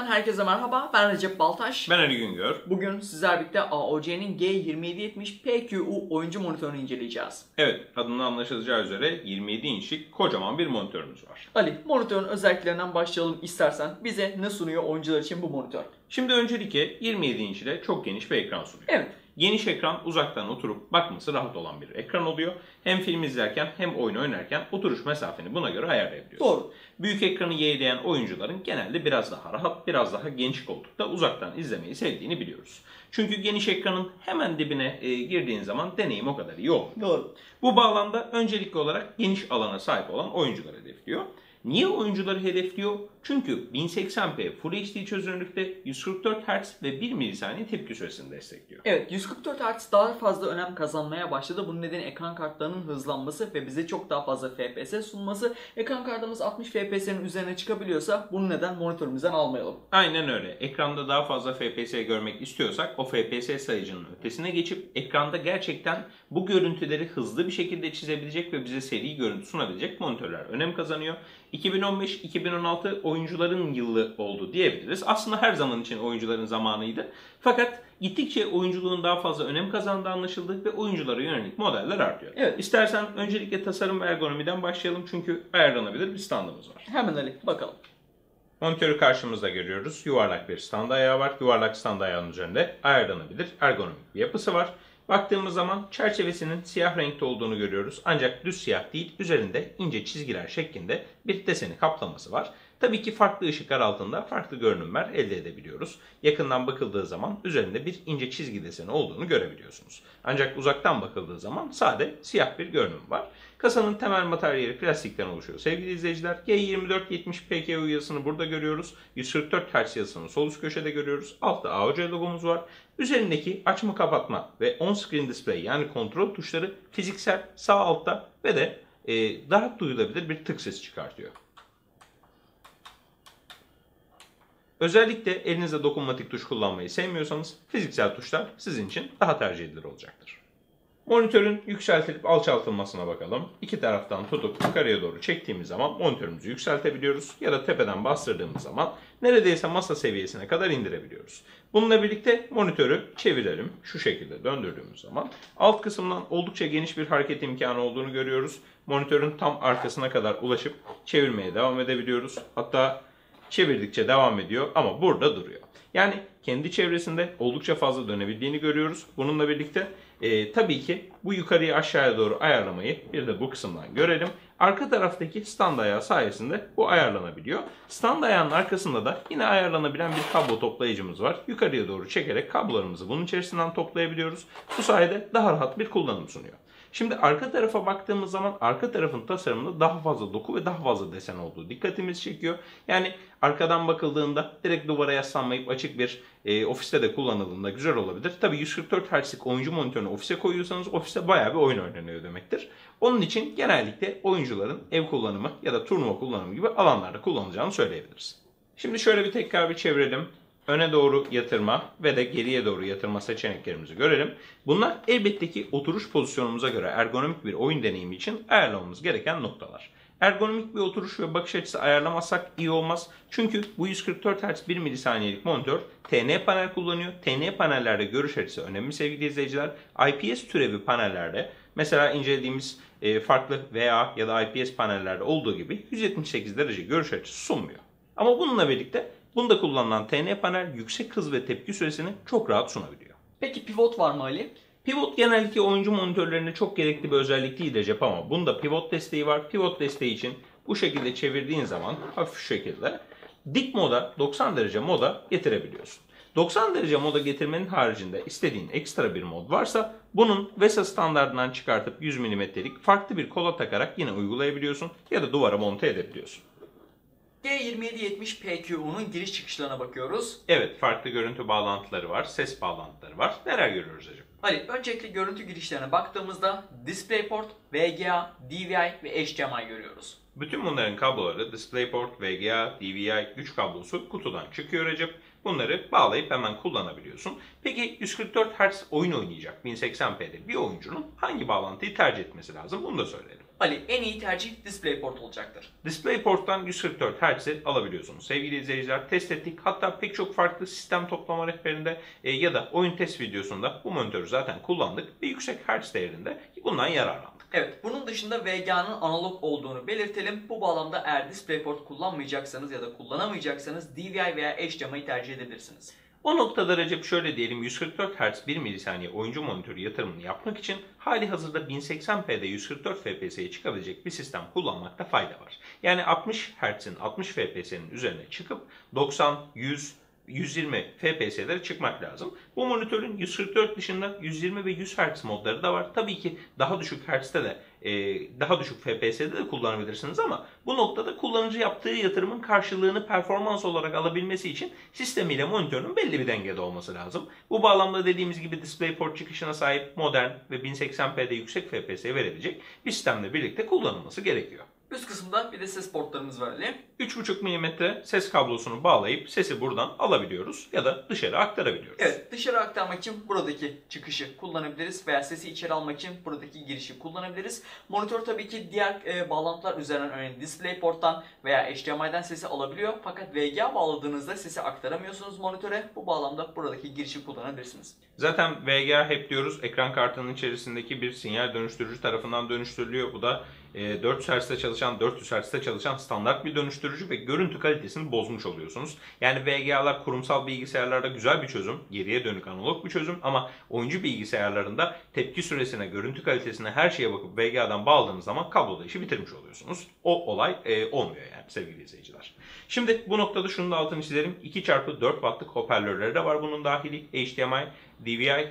YouTube'dan herkese merhaba. Ben Recep Baltaş. Ben Ali Güngör. Bugün sizlerle birlikte AOC'nin G2770 PQU oyuncu monitörünü inceleyeceğiz. Evet, adından anlaşılacağı üzere 27 inçlik kocaman bir monitörümüz var. Ali, monitörün özelliklerinden başlayalım istersen. Bize ne sunuyor oyuncular için bu monitör? Şimdi öncelikle 27 inç ile çok geniş bir ekran sunuyor. Evet. Geniş ekran uzaktan oturup bakması rahat olan bir ekran oluyor. Hem film izlerken hem oyun oynarken oturuş mesafeni buna göre ayarlayabiliyorsun. Doğru. Büyük ekranı yeğleyen oyuncuların genelde biraz daha rahat, biraz daha geniş koltukta uzaktan izlemeyi sevdiğini biliyoruz. Çünkü geniş ekranın hemen dibine girdiğin zaman deneyim o kadar iyi olmuyor. Doğru. Bu bağlamda öncelikli olarak geniş alana sahip olan oyuncuları hedefliyor. Niye oyuncuları hedefliyor? Çünkü 1080p Full HD çözünürlükte 144 Hz ve 1 milisaniye tepki süresini destekliyor. Evet, 144 Hz daha fazla önem kazanmaya başladı. Bunun nedeni ekran kartlarının hızlanması ve bize çok daha fazla FPS sunması. Ekran kartımız 60 FPS'nin üzerine çıkabiliyorsa bunu neden monitörümüzden almayalım? Aynen öyle. Ekranda daha fazla FPS görmek istiyorsak o FPS sayıcının ötesine geçip ekranda gerçekten bu görüntüleri hızlı bir şekilde çizebilecek ve bize seri görüntü sunabilecek monitörler önem kazanıyor. 2015-2016 oyuncuların yılı oldu diyebiliriz. Aslında her zaman için oyuncuların zamanıydı. Fakat gittikçe oyunculuğun daha fazla önem kazandığı anlaşıldı ve oyunculara yönelik modeller artıyor. Evet. İstersen öncelikle tasarım ve ergonomiden başlayalım çünkü ayarlanabilir bir standımız var. Hemen Ali, bakalım. Monitörü karşımızda görüyoruz. Yuvarlak bir stand ayağı var. Yuvarlak stand ayağının üzerinde ayarlanabilir ergonomik bir yapısı var. Baktığımız zaman çerçevesinin siyah renkte olduğunu görüyoruz. Ancak düz siyah değil, üzerinde ince çizgiler şeklinde bir deseni kaplaması var. Tabii ki farklı ışıklar altında farklı görünümler elde edebiliyoruz. Yakından bakıldığı zaman üzerinde bir ince çizgi deseni olduğunu görebiliyorsunuz. Ancak uzaktan bakıldığı zaman sade siyah bir görünüm var. Kasanın temel materyali plastikten oluşuyor sevgili izleyiciler. G2470 PKU yazısını burada görüyoruz. 144 Hz yazısını sol üst köşede görüyoruz. Altta AOC logomuz var. Üzerindeki açma kapatma ve on-screen display yani kontrol tuşları fiziksel sağ altta ve de daha duyulabilir bir tık sesi çıkartıyor. Özellikle elinizde dokunmatik tuş kullanmayı sevmiyorsanız fiziksel tuşlar sizin için daha tercih edilir olacaktır. Monitörün yükseltilip alçaltılmasına bakalım. İki taraftan tutup yukarıya doğru çektiğimiz zaman monitörümüzü yükseltebiliyoruz ya da tepeden bastırdığımız zaman neredeyse masa seviyesine kadar indirebiliyoruz. Bununla birlikte monitörü çevirelim. Şu şekilde döndürdüğümüz zaman alt kısımdan oldukça geniş bir hareket imkanı olduğunu görüyoruz. Monitörün tam arkasına kadar ulaşıp çevirmeye devam edebiliyoruz. Hatta çevirdikçe devam ediyor ama burada duruyor. Yani kendi çevresinde oldukça fazla dönebildiğini görüyoruz. Bununla birlikte tabii ki bu yukarıya aşağıya doğru ayarlamayı bir de bu kısımdan görelim. Arka taraftaki stand ayağı sayesinde bu ayarlanabiliyor. Stand ayağının arkasında da yine ayarlanabilen bir kablo toplayıcımız var. Yukarıya doğru çekerek kablolarımızı bunun içerisinden toplayabiliyoruz. Bu sayede daha rahat bir kullanım sunuyor. Şimdi arka tarafa baktığımız zaman arka tarafın tasarımında daha fazla doku ve daha fazla desen olduğu dikkatimizi çekiyor. Yani arkadan bakıldığında direkt duvara yaslanmayıp açık bir ofiste de kullanıldığında güzel olabilir. Tabii 144 Hz'lik oyuncu monitörünü ofise koyuyorsanız ofiste bayağı bir oyun oynanıyor demektir. Onun için genellikle oyuncuların ev kullanımı ya da turnuva kullanımı gibi alanlarda kullanılacağını söyleyebiliriz. Şimdi şöyle bir tekrar bir çevirelim. Öne doğru yatırma ve de geriye doğru yatırma seçeneklerimizi görelim. Bunlar elbette ki oturuş pozisyonumuza göre ergonomik bir oyun deneyimi için ayarlamamız gereken noktalar. Ergonomik bir oturuş ve bakış açısı ayarlamazsak iyi olmaz. Çünkü bu 144 Hz 1 milisaniyelik monitör TN panel kullanıyor. TN panellerde görüş açısı önemli sevgili izleyiciler. IPS türevi panellerde mesela incelediğimiz farklı VA ya da IPS panellerde olduğu gibi 178 derece görüş açısı sunmuyor. Ama bununla birlikte bunda kullanılan TN panel yüksek hız ve tepki süresini çok rahat sunabiliyor. Peki pivot var mı Ali? Pivot genellikle oyuncu monitörlerinde çok gerekli bir özellik değil Recep ama bunda pivot desteği var. Pivot desteği için bu şekilde çevirdiğin zaman hafif şu şekilde dik moda 90 derece moda getirebiliyorsun. 90 derece moda getirmenin haricinde istediğin ekstra bir mod varsa bunun VESA standartından çıkartıp 100 mm'lik farklı bir kola takarak yine uygulayabiliyorsun ya da duvara monte edebiliyorsun. G2770 PQU'nun giriş çıkışlarına bakıyoruz. Evet, farklı görüntü bağlantıları var, ses bağlantıları var. Neler görüyoruz acaba? Ali, öncelikle görüntü girişlerine baktığımızda DisplayPort, VGA, DVI ve HDMI görüyoruz. Bütün bunların kabloları DisplayPort, VGA, DVI, güç kablosu kutudan çıkıyor Recep. Bunları bağlayıp hemen kullanabiliyorsun. Peki 144 Hz oyun oynayacak 1080p'de bir oyuncunun hangi bağlantıyı tercih etmesi lazım? Bunu da söyleyelim. Ali, en iyi tercih DisplayPort olacaktır. DisplayPort'tan 144 Hz'i alabiliyorsunuz. Sevgili izleyiciler, test ettik. Hatta pek çok farklı sistem toplama rehberinde ya da oyun test videosunda bu monitörü zaten kullandık ve yüksek Hz değerinde bundan yararlandık. Evet, bunun dışında VGA'nın analog olduğunu belirtelim. Bu bağlamda eğer DisplayPort kullanmayacaksanız ya da kullanamayacaksanız DVI veya HDMI'yi tercih edebilirsiniz. O noktada Recep şöyle diyelim, 144 Hz 1 milisaniye oyuncu monitörü yatırımını yapmak için hali hazırda 1080p'de 144 FPS'ye çıkabilecek bir sistem kullanmakta fayda var. Yani 60 Hz'in 60 FPS'nin üzerine çıkıp 90, 100, 120 FPS'lere çıkmak lazım. Bu monitörün 144 dışında 120 ve 100 Hz modları da var. Tabii ki daha düşük Hz'te de daha düşük FPS'de de kullanabilirsiniz ama bu noktada kullanıcı yaptığı yatırımın karşılığını performans olarak alabilmesi için sistemiyle monitörün belli bir dengede olması lazım. Bu bağlamda dediğimiz gibi DisplayPort çıkışına sahip modern ve 1080p'de yüksek FPS verebilecek bir sistemle birlikte kullanılması gerekiyor. Üst kısımda bir de ses portlarımız var Ali. 3,5 mm ses kablosunu bağlayıp sesi buradan alabiliyoruz ya da dışarı aktarabiliyoruz. Evet, dışarı aktarmak için buradaki çıkışı kullanabiliriz veya sesi içeri almak için buradaki girişi kullanabiliriz. Monitör tabii ki diğer bağlantılar üzerinden, örneğin DisplayPort'tan veya HDMI'den sesi alabiliyor. Fakat VGA bağladığınızda sesi aktaramıyorsunuz monitöre. Bu bağlamda buradaki girişi kullanabilirsiniz. Zaten VGA hep diyoruz, ekran kartının içerisindeki bir sinyal dönüştürücü tarafından dönüştürülüyor. Bu da 400 Hz'de çalışan, 400 Hz'de çalışan standart bir dönüştürücü ve görüntü kalitesini bozmuş oluyorsunuz. Yani VGA'lar kurumsal bilgisayarlarda güzel bir çözüm, geriye dönük analog bir çözüm ama oyuncu bilgisayarlarında tepki süresine, görüntü kalitesine, her şeye bakıp VGA'dan bağladığınız zaman kabloda işi bitirmiş oluyorsunuz. O olay olmuyor yani sevgili izleyiciler. Şimdi bu noktada şunu da altını çizelim. 2x4 wattlık hoparlörleri de var bunun dahili. HDMI, DVI,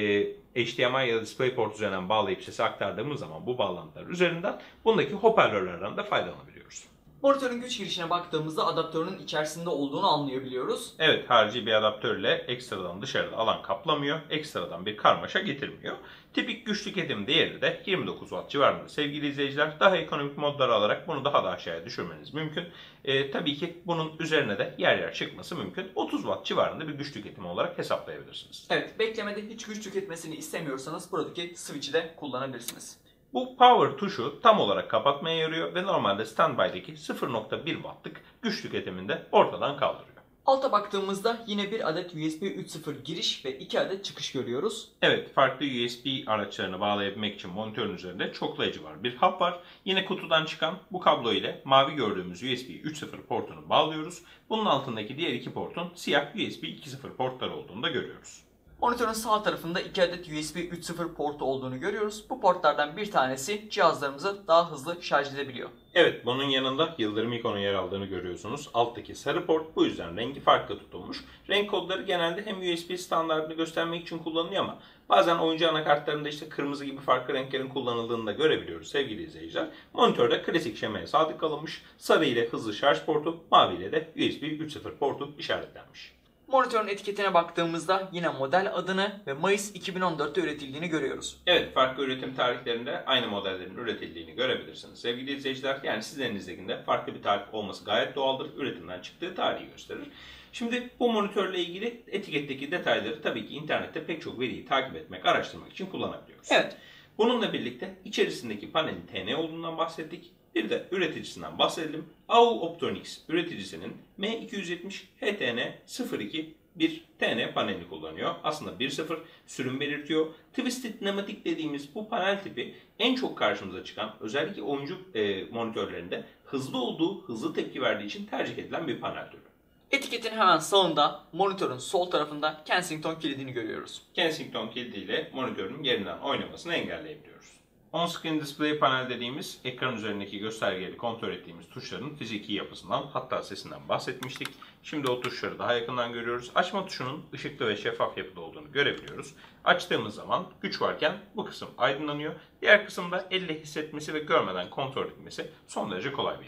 HDMI ya da DisplayPort üzerinden bağlayıp sesi aktardığımız zaman bu bağlantılar üzerinden bundaki hoparlörlerden de faydalanabiliyoruz. Monitörün güç girişine baktığımızda adaptörün içerisinde olduğunu anlayabiliyoruz. Evet, harici bir adaptörle ekstradan dışarıda alan kaplamıyor, ekstradan bir karmaşa getirmiyor. Tipik güç tüketim değeri de 29 Watt civarında sevgili izleyiciler. Daha ekonomik modları alarak bunu daha da aşağıya düşürmeniz mümkün. Tabii ki bunun üzerine de yer yer çıkması mümkün. 30 Watt civarında bir güç tüketimi olarak hesaplayabilirsiniz. Evet, beklemede hiç güç tüketmesini istemiyorsanız buradaki switch'i de kullanabilirsiniz. Bu power tuşu tam olarak kapatmaya yarıyor ve normalde standby'deki 0,1 wattlık güç tüketimini de ortadan kaldırıyor. Alta baktığımızda yine bir adet USB 3.0 giriş ve 2 adet çıkış görüyoruz. Evet, farklı USB araçlarını bağlayabilmek için monitörün üzerinde çoklayıcı var. Bir hub var. Yine kutudan çıkan bu kablo ile mavi gördüğümüz USB 3.0 portunu bağlıyoruz. Bunun altındaki diğer iki portun siyah USB 2.0 portlar olduğunu da görüyoruz. Monitörün sağ tarafında 2 adet USB 3.0 portu olduğunu görüyoruz. Bu portlardan bir tanesi cihazlarımızı daha hızlı şarj edebiliyor. Evet, bunun yanında yıldırım ikonu yer aldığını görüyorsunuz. Alttaki sarı port, bu yüzden rengi farklı tutulmuş. Renk kodları genelde hem USB standartını göstermek için kullanılıyor ama bazen oyuncu anakartlarında işte kırmızı gibi farklı renklerin kullanıldığını da görebiliyoruz sevgili izleyiciler. Monitörde klasik şemaya sadık kalınmış. Sarı ile hızlı şarj portu, mavi ile de USB 3.0 portu işaretlenmiş. Monitörün etiketine baktığımızda yine model adını ve Mayıs 2014'te üretildiğini görüyoruz. Evet, farklı üretim tarihlerinde aynı modellerin üretildiğini görebilirsiniz sevgili izleyiciler. Yani sizin elinizdekinde farklı bir tarih olması gayet doğaldır. Üretimden çıktığı tarihi gösterir. Şimdi bu monitörle ilgili etiketteki detayları tabii ki internette pek çok veriyi takip etmek, araştırmak için kullanabiliyoruz. Evet. Bununla birlikte içerisindeki panelin TN olduğundan bahsettik. Bir de üreticisinden bahsedelim. AU Optronics üreticisinin M270 HTN02 bir TN panelini kullanıyor. Aslında 1.0 sürüm belirtiyor. Twisted Pneumatic dediğimiz bu panel tipi en çok karşımıza çıkan, özellikle oyuncu monitörlerinde hızlı olduğu, hızlı tepki verdiği için tercih edilen bir panel türü. Etiketin hemen sağında monitörün sol tarafında Kensington kilidini görüyoruz. Kensington kilidiyle monitörün yerinden oynamasını engelleyebiliyoruz. On-screen display panel dediğimiz ekran üzerindeki göstergeleri kontrol ettiğimiz tuşların fiziki yapısından, hatta sesinden bahsetmiştik. Şimdi o tuşları daha yakından görüyoruz. Açma tuşunun ışıklı ve şeffaf yapıda olduğunu görebiliyoruz. Açtığımız zaman güç varken bu kısım aydınlanıyor. Diğer kısımda elle hissetmesi ve görmeden kontrol etmesi son derece kolay bir yapıda.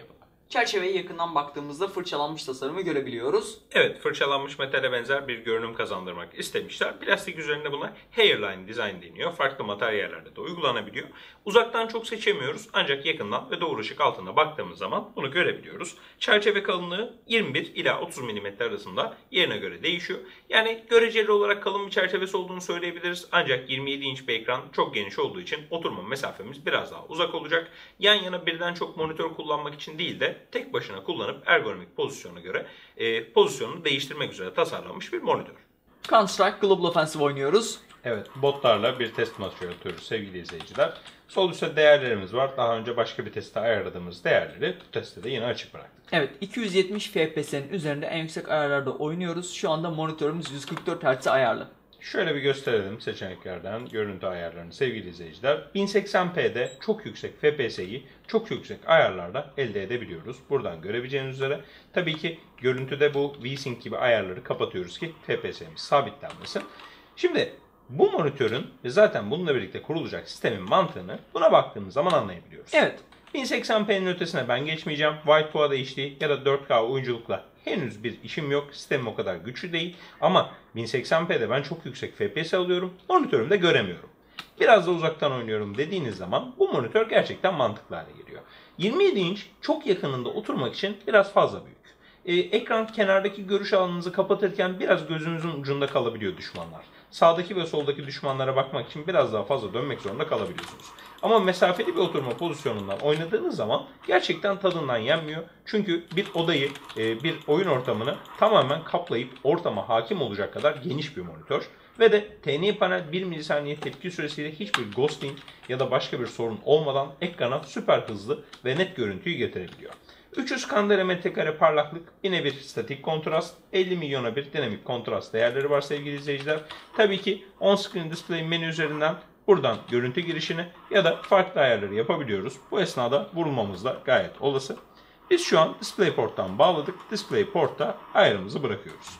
Çerçeveye yakından baktığımızda fırçalanmış tasarımı görebiliyoruz. Evet, fırçalanmış metale benzer bir görünüm kazandırmak istemişler. Plastik üzerinde buna hairline design deniyor. Farklı materyallerde de uygulanabiliyor. Uzaktan çok seçemiyoruz ancak yakından ve doğru ışık altında baktığımız zaman bunu görebiliyoruz. Çerçeve kalınlığı 21 ila 30 mm arasında, yerine göre değişiyor. Yani göreceli olarak kalın bir çerçevesi olduğunu söyleyebiliriz. Ancak 27 inç bir ekran çok geniş olduğu için oturma mesafemiz biraz daha uzak olacak. Yan yana birden çok monitör kullanmak için değil de tek başına kullanıp ergonomik pozisyona göre pozisyonunu değiştirmek üzere tasarlanmış bir monitör. Counter-Strike Global Offensive oynuyoruz. Evet, botlarla bir test maçı yapıyoruz sevgili izleyiciler. Sol üstte değerlerimiz var. Daha önce başka bir testte ayarladığımız değerleri bu testte de yine açık bıraktık. Evet, 270 FPS'nin üzerinde en yüksek ayarlarda oynuyoruz. Şu anda monitörümüz 144 Hz'e ayarlı. Şöyle bir gösterelim seçeneklerden görüntü ayarlarını sevgili izleyiciler. 1080p'de çok yüksek FPS'yi çok yüksek ayarlarda elde edebiliyoruz. Buradan görebileceğiniz üzere tabii ki görüntüde bu VSync gibi ayarları kapatıyoruz ki FPS'miz sabitlenmesin. Şimdi bu monitörün ve zaten bununla birlikte kurulacak sistemin mantığını buna baktığımız zaman anlayabiliyoruz. Evet. 1080p'nin ötesine ben geçmeyeceğim. White Full HD ya da 4K oyunculukla henüz bir işim yok. Sistemim o kadar güçlü değil. Ama 1080p'de ben çok yüksek FPS alıyorum. Monitörümde göremiyorum. Biraz da uzaktan oynuyorum dediğiniz zaman bu monitör gerçekten mantıklı hale geliyor. 27 inç çok yakınında oturmak için biraz fazla büyük. Ekran kenardaki görüş alanınızı kapatırken biraz gözünüzün ucunda kalabiliyor düşmanlar. Sağdaki ve soldaki düşmanlara bakmak için biraz daha fazla dönmek zorunda kalabiliyorsunuz. Ama mesafeli bir oturma pozisyonundan oynadığınız zaman gerçekten tadından yenmiyor. Çünkü bir odayı, bir oyun ortamını tamamen kaplayıp ortama hakim olacak kadar geniş bir monitör. Ve de TNI panel 1 milisaniye tepki süresiyle hiçbir ghosting ya da başka bir sorun olmadan ekrana süper hızlı ve net görüntüyü getirebiliyor. 300 kandela metrekare parlaklık, yine bir statik kontrast, 50 milyona bir dinamik kontrast değerleri var sevgili izleyiciler. Tabii ki on-screen display menü üzerinden buradan görüntü girişini ya da farklı ayarları yapabiliyoruz. Bu esnada vurulmamız da gayet olası. Biz şu an DisplayPort'tan bağladık. DisplayPort'ta ayarımızı bırakıyoruz.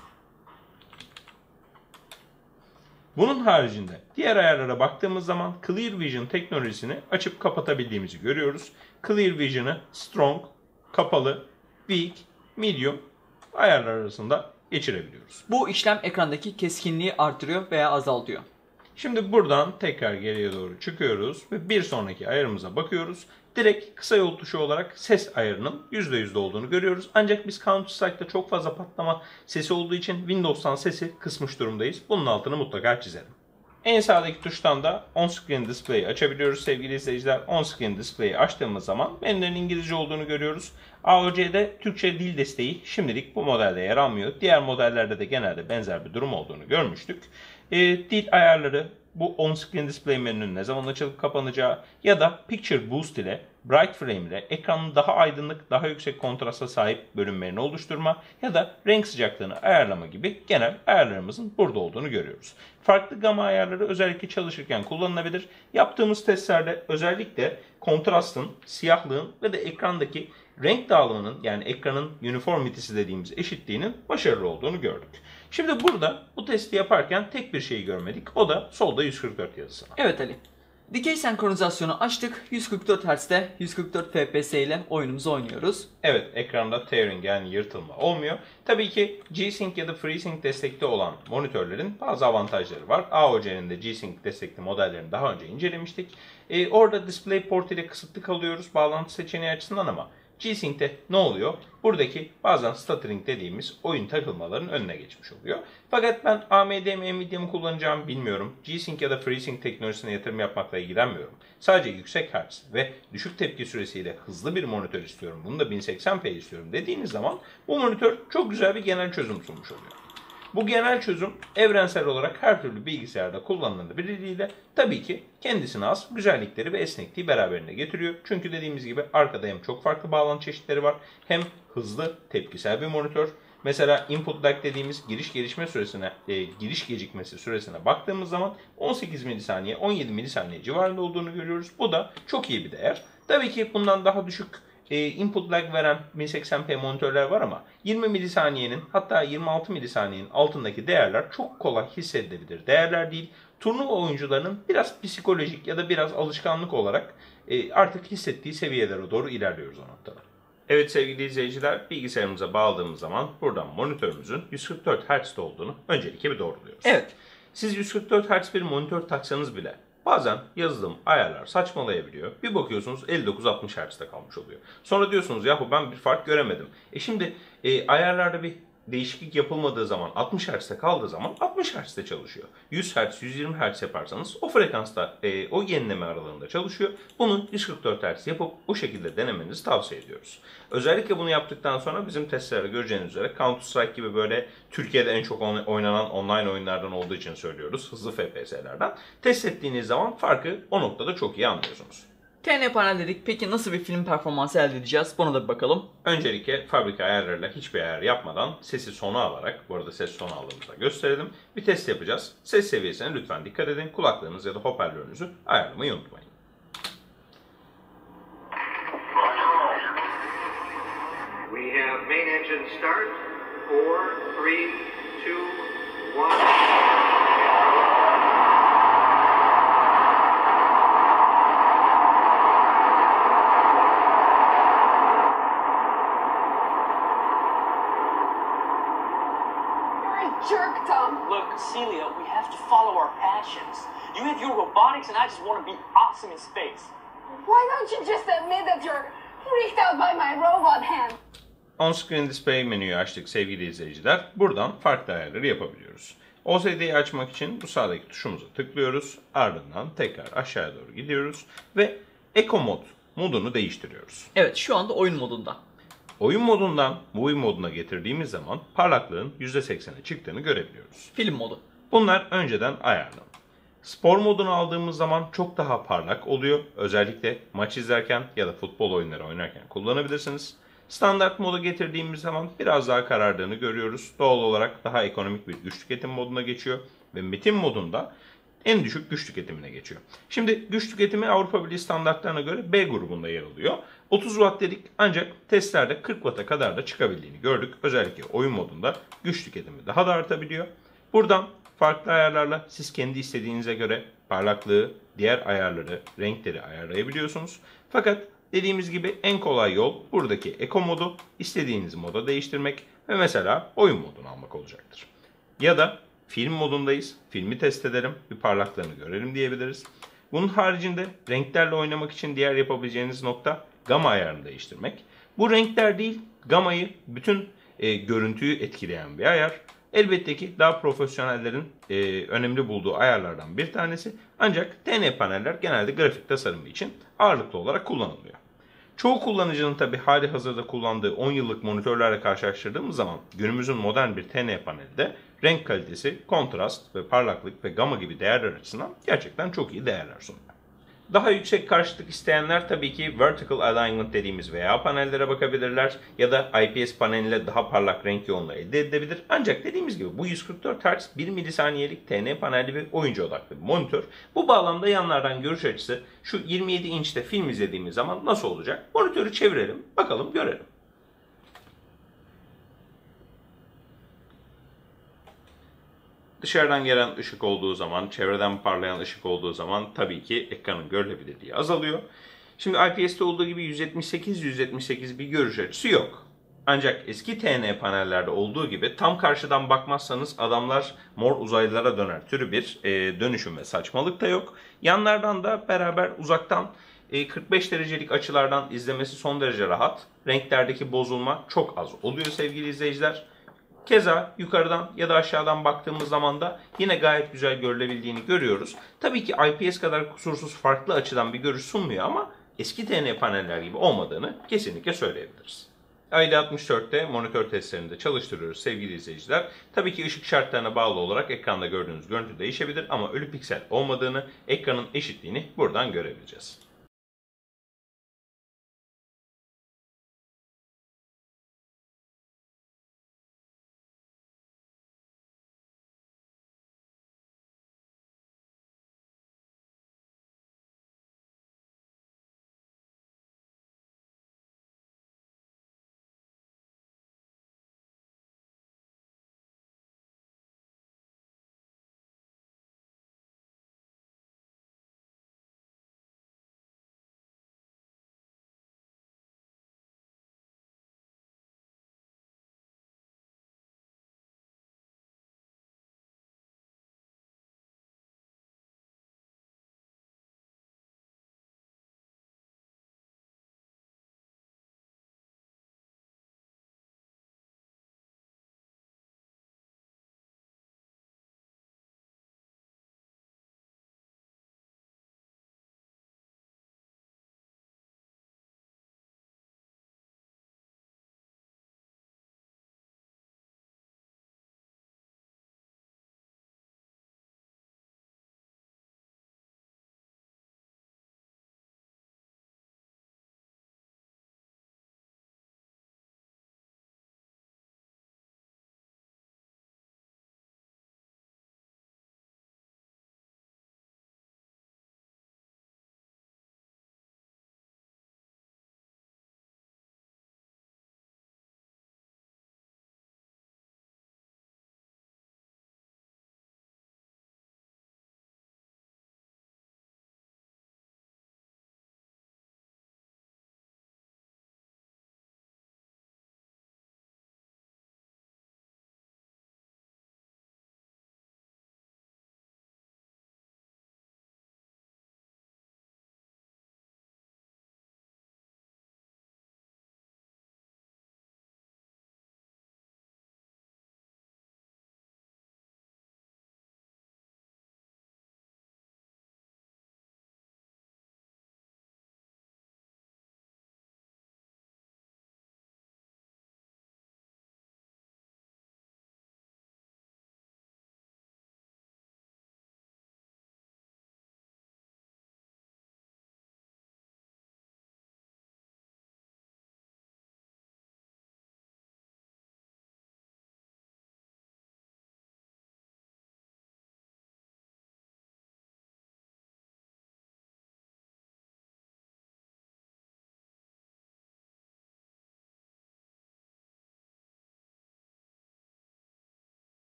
Bunun haricinde diğer ayarlara baktığımız zaman Clear Vision teknolojisini açıp kapatabildiğimizi görüyoruz. Clear Vision'ı Strong, kapalı, weak, medium ayarlar arasında geçirebiliyoruz. Bu işlem ekrandaki keskinliği artırıyor veya azaltıyor. Şimdi buradan tekrar geriye doğru çıkıyoruz ve bir sonraki ayarımıza bakıyoruz. Direkt kısa yol tuşu olarak ses ayarının %100'de olduğunu görüyoruz. Ancak biz Counter Strike'da çok fazla patlama sesi olduğu için Windows'tan sesi kısmış durumdayız. Bunun altını mutlaka çizelim. En sağdaki tuştan da On-Screen Display'i açabiliyoruz sevgili izleyiciler. On-Screen Display'i açtığımız zaman menülerin İngilizce olduğunu görüyoruz. AOC'de Türkçe dil desteği şimdilik bu modelde yer almıyor. Diğer modellerde de genelde benzer bir durum olduğunu görmüştük. Dil ayarları, bu on-screen display menünün ne zaman açılıp kapanacağı ya da Picture Boost ile Bright Frame ile ekranın daha aydınlık, daha yüksek kontrasta sahip bölümlerini oluşturma ya da renk sıcaklığını ayarlama gibi genel ayarlarımızın burada olduğunu görüyoruz. Farklı gama ayarları özellikle çalışırken kullanılabilir. Yaptığımız testlerde özellikle kontrastın, siyahlığın ve de ekrandaki renk dağılımının, yani ekranın uniformity'si dediğimiz eşitliğinin başarılı olduğunu gördük. Şimdi burada bu testi yaparken tek bir şeyi görmedik. O da solda 144 yazısı. Evet Ali. Dikey senkronizasyonu açtık. 144 Hz'de 144 FPS ile oyunumuzu oynuyoruz. Evet, ekranda tearing yani yırtılma olmuyor. Tabii ki G-Sync ya da FreeSync destekli olan monitörlerin bazı avantajları var. AOC'nin de G-Sync destekli modellerini daha önce incelemiştik. Orada DisplayPort ile kısıtlı kalıyoruz bağlantı seçeneği açısından ama G-Sync'te ne oluyor? Buradaki bazen stuttering dediğimiz oyun takılmaların önüne geçmiş oluyor. Fakat ben AMD mi Nvidia mı kullanacağımı bilmiyorum. G-Sync ya da FreeSync teknolojisine yatırım yapmakla ilgilenmiyorum. Sadece yüksek hertz ve düşük tepki süresiyle hızlı bir monitör istiyorum. Bunu da 1080p istiyorum dediğiniz zaman bu monitör çok güzel bir genel çözüm sunmuş oluyor. Bu genel çözüm evrensel olarak her türlü bilgisayarda kullanılabilirliğiyle tabii ki kendisine az güzellikleri ve esnekliği beraberinde getiriyor. Çünkü dediğimiz gibi arkada hem çok farklı bağlantı çeşitleri var hem hızlı tepkisel bir monitör. Mesela input lag dediğimiz giriş gecikmesi süresine baktığımız zaman 18 milisaniye 17 milisaniye civarında olduğunu görüyoruz. Bu da çok iyi bir değer. Tabii ki bundan daha düşük input lag veren 1080p monitörler var ama 20 milisaniyenin hatta 26 milisaniyenin altındaki değerler çok kolay hissedilebilir değerler değil. Turnuva oyuncularının biraz psikolojik ya da biraz alışkanlık olarak artık hissettiği seviyelere doğru ilerliyoruz o noktada. Evet sevgili izleyiciler, bilgisayarımıza bağladığımız zaman buradan monitörümüzün 144 Hz'de olduğunu öncelikle bir doğruluyoruz. Evet. Siz 144 Hz bir monitör taksanız bile bazen yazılım, ayarlar saçmalayabiliyor. Bir bakıyorsunuz 59-60 Hz'de kalmış oluyor. Sonra diyorsunuz yahu ben bir fark göremedim. Şimdi ayarlarda bir değişiklik yapılmadığı zaman 60 Hz'de kaldığı zaman 60 Hz'de çalışıyor. 100 Hz, 120 Hz yaparsanız o frekansta o yenileme aralığında çalışıyor. Bunu 144 Hz yapıp o şekilde denemenizi tavsiye ediyoruz. Özellikle bunu yaptıktan sonra bizim testlerde göreceğiniz üzere Counter Strike gibi böyle Türkiye'de en çok oynanan online oyunlardan olduğu için söylüyoruz. Hızlı FPS'lerden. Test ettiğiniz zaman farkı o noktada çok iyi anlıyorsunuz. TN panel dedik. Peki nasıl bir film performansı elde edeceğiz? Buna da bir bakalım. Öncelikle fabrika ayarlarıyla hiçbir ayar yapmadan sesi sona alarak, bu arada ses sona aldığımızda gösterelim. Bir test yapacağız. Ses seviyesine lütfen dikkat edin. Kulaklığınız ya da hoparlörünüzü ayarlamayı unutmayın. We have main engine start. 4, 3, 2, 1. Jerk, Tom. Look, Celia, we have to follow our passions. You have your robotics, and I just want to be awesome in space. Why don't you just admit that you're freaked out by my robot hand? On-screen display menüyü açtık sevgili izleyiciler. Buradan farklı ayarları yapabiliyoruz. OSD'yi açmak için bu sağdaki tuşumuza tıklıyoruz. Ardından tekrar aşağıya doğru gidiyoruz ve Eco modunu değiştiriyoruz. Evet, şu anda oyun modunda. Oyun modundan movie moduna getirdiğimiz zaman parlaklığın %80'e çıktığını görebiliyoruz. Film modu. Bunlar önceden ayarlı. Spor modunu aldığımız zaman çok daha parlak oluyor. Özellikle maç izlerken ya da futbol oyunları oynarken kullanabilirsiniz. Standart moda getirdiğimiz zaman biraz daha karardığını görüyoruz. Doğal olarak daha ekonomik bir güç tüketim moduna geçiyor. Ve metin modunda en düşük güç tüketimine geçiyor. Şimdi güç tüketimi Avrupa Birliği standartlarına göre B grubunda yer alıyor. 30 Watt dedik ancak testlerde 40 Watt'a kadar da çıkabildiğini gördük. Özellikle oyun modunda güç tüketimi daha da artabiliyor. Buradan farklı ayarlarla siz kendi istediğinize göre parlaklığı, diğer ayarları, renkleri ayarlayabiliyorsunuz. Fakat dediğimiz gibi en kolay yol buradaki Eco modu istediğiniz moda değiştirmek ve mesela oyun modunu almak olacaktır. Ya da film modundayız, filmi test edelim, bir parlaklığını görelim diyebiliriz. Bunun haricinde renklerle oynamak için diğer yapabileceğiniz nokta gama ayarını değiştirmek. Bu renkler değil, gamayı, bütün görüntüyü etkileyen bir ayar. Elbette ki daha profesyonellerin önemli bulduğu ayarlardan bir tanesi. Ancak TN paneller genelde grafik tasarımı için ağırlıklı olarak kullanılıyor. Çoğu kullanıcının tabi hali hazırda kullandığı 10 yıllık monitörlerle karşılaştırdığımız zaman günümüzün modern bir TN panelde renk kalitesi, kontrast ve parlaklık ve gama gibi değerler açısından gerçekten çok iyi değerler sunuyor. Daha yüksek karşıtlık isteyenler tabii ki Vertical Alignment dediğimiz VA panellere bakabilirler ya da IPS paneliyle daha parlak renk yoğunluğu elde edebilir. Ancak dediğimiz gibi bu 144 Hz 1 milisaniyelik TN panelli bir oyuncu odaklı bir monitör. Bu bağlamda yanlardan görüş açısı şu 27 inçte film izlediğimiz zaman nasıl olacak? Monitörü çevirelim, bakalım görelim. Dışarıdan gelen ışık olduğu zaman, çevreden parlayan ışık olduğu zaman tabii ki ekranın görülebilirliği azalıyor. Şimdi IPS'te olduğu gibi 178 bir görüş açısı yok. Ancak eski TN panellerde olduğu gibi tam karşıdan bakmazsanız adamlar mor uzaylılara döner türü bir dönüşüm ve saçmalık da yok. Yanlardan da beraber uzaktan 45 derecelik açılardan izlemesi son derece rahat. Renklerdeki bozulma çok az oluyor sevgili izleyiciler. Keza yukarıdan ya da aşağıdan baktığımız zaman da yine gayet güzel görülebildiğini görüyoruz. Tabii ki IPS kadar kusursuz farklı açıdan bir görüş sunmuyor ama eski TN paneller gibi olmadığını kesinlikle söyleyebiliriz. ID64'te monitör testlerinde çalıştırıyoruz sevgili izleyiciler. Tabii ki ışık şartlarına bağlı olarak ekranda gördüğünüz görüntü değişebilir ama ölü piksel olmadığını, ekranın eşitliğini buradan görebileceğiz.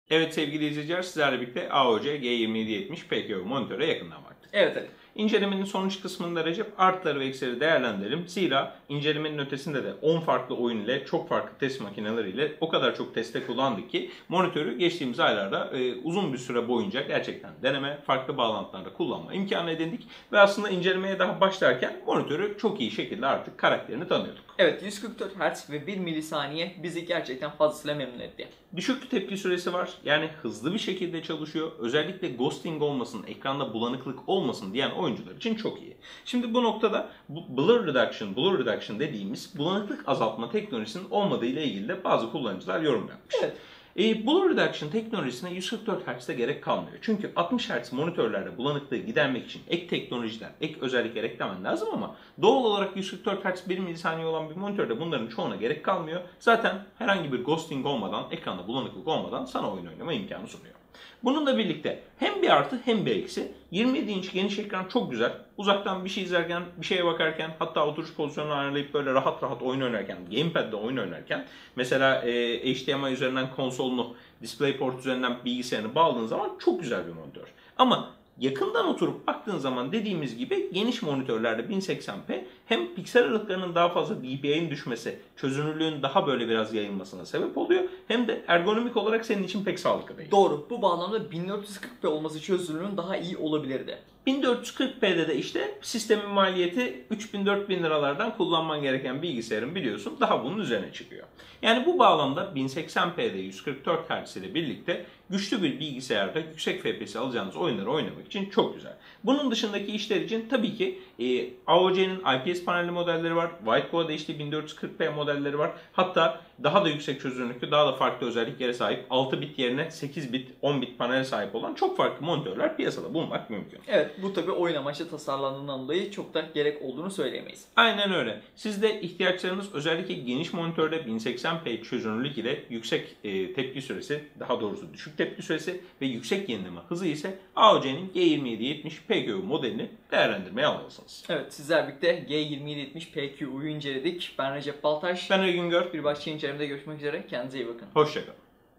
Evet sevgili izleyiciler, sizlerle birlikte AOC G2770 PKU monitöre yakından baktık. Evet Ali. İncelemenin sonuç kısmında Recep artıları ve eksileri değerlendirelim. Zira incelemenin ötesinde de 10 farklı oyun ile çok farklı test makineleriyle o kadar çok teste kullandık ki monitörü geçtiğimiz aylarda uzun bir süre boyunca gerçekten deneme, farklı bağlantılarda kullanma imkanı edindik. Ve aslında incelemeye daha başlarken monitörü çok iyi şekilde artık karakterini tanıyorduk. Evet, 144 Hz ve 1 milisaniye bizi gerçekten fazlasıyla memnun etti. Düşük tepki süresi var. Yani hızlı bir şekilde çalışıyor. Özellikle ghosting olmasın, ekranda bulanıklık olmasın diyen oyuncular için çok iyi. Şimdi bu noktada blur reduction dediğimiz bulanıklık azaltma teknolojisinin olmadığı ile ilgili de bazı kullanıcılar yorum yapmış. Evet. Blur reduction teknolojisine 144 Hz'de gerek kalmıyor. Çünkü 60 Hz monitörlerde bulanıklığı gidermek için ek teknolojiler, ek özellikler eklemen lazım ama doğal olarak 144 Hz 1 milisaniye olan bir monitörde bunların çoğuna gerek kalmıyor. Zaten herhangi bir ghosting olmadan, ekranda bulanıklık olmadan sana oyun oynama imkanı sunuyor. Bununla birlikte hem bir artı hem bir eksi. 27 inç geniş ekran çok güzel. Uzaktan bir şey izlerken, bir şeye bakarken, hatta oturuş pozisyonunu ayarlayıp böyle rahat rahat oyun oynarken, gamepad'de oyun oynarken mesela HDMI üzerinden konsolunu, DisplayPort üzerinden bilgisayarını bağladığın zaman çok güzel bir monitör. Ama yakından oturup baktığın zaman dediğimiz gibi geniş monitörlerde 1080p hem piksel aralıklarının daha fazla dpi'nin düşmesi, çözünürlüğün daha böyle biraz yayılmasına sebep oluyor. Hem de ergonomik olarak senin için pek sağlıklı değil. Doğru. Bu bağlamda 1440p olması çözünürlüğün daha iyi olabilirdi. 1440p'de de işte sistemin maliyeti 3000-4000 liralardan kullanman gereken bilgisayarın biliyorsun daha bunun üzerine çıkıyor. Yani bu bağlamda 1080p'de 144 Hz ile birlikte güçlü bir bilgisayarda yüksek FPS alacağınız oyunları oynamak için çok güzel. Bunun dışındaki işler için tabii ki AOC'nin IPS panelli modelleri var. White Quad HD 1440p modelleri var. Hatta daha da yüksek çözünürlüklü, daha da farklı özelliklere sahip 6 bit yerine 8 bit, 10 bit panele sahip olan çok farklı monitörler piyasada bulmak mümkün. Evet, bu tabi oyun amaçlı tasarlandığından dolayı çok da gerek olduğunu söyleyemeyiz. Aynen öyle. Siz de ihtiyaçlarınız özellikle geniş monitörde 1080p çözünürlük ile yüksek tepki süresi, daha doğrusu düşük tepki süresi ve yüksek yenileme hızı ise AOC'nin G2770 PKU modelini değerlendirmeye almalısınız. Evet, sizler birlikte G2770 PKU'yu inceledik. Ben Recep Baltaş. Ben Ergün Gör. Bir başka incelemede görüşmek üzere. Kendinize iyi bakın. Hoşçakalın.